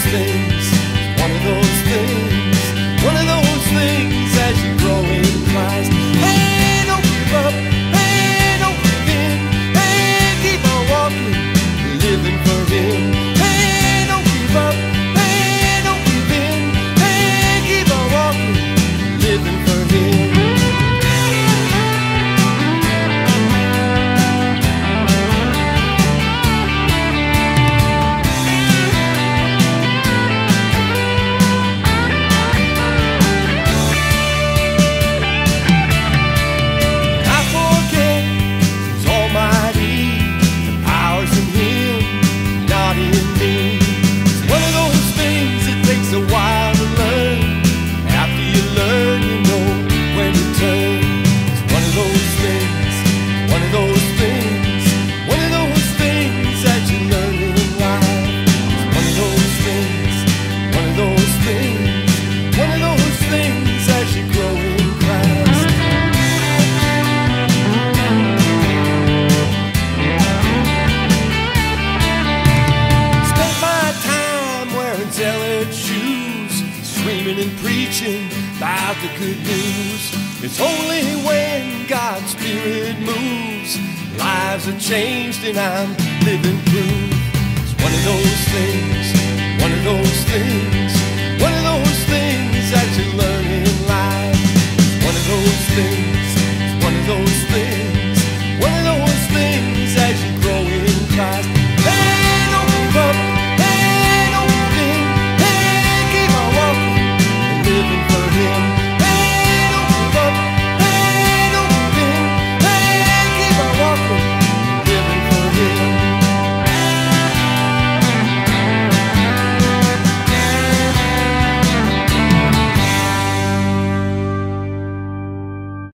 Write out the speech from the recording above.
things, one of those things, one of those things as you grow in Christ. Hey, don't give up, hey, don't give in, hey, keep on walking, living for Him. Hey, don't give up, hey, don't give in, hey, keep on walking, living for Him. Screaming and preaching about the good news. It's only when God's Spirit moves, lives are changed and I'm living proof. It's one of those things, one of those things.